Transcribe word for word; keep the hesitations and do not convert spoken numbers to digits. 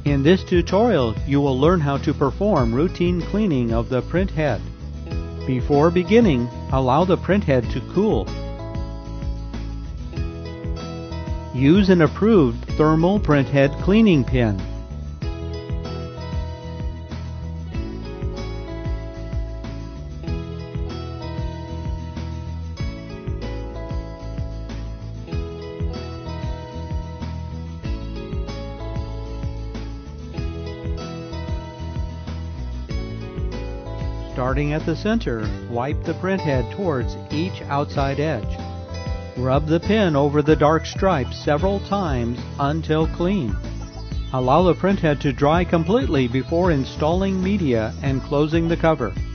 In this tutorial, you will learn how to perform routine cleaning of the printhead. Before beginning, allow the printhead to cool. Use an approved thermal printhead cleaning pin. Starting at the center, wipe the printhead towards each outside edge. Rub the pin over the dark stripes several times until clean. Allow the printhead to dry completely before installing media and closing the cover.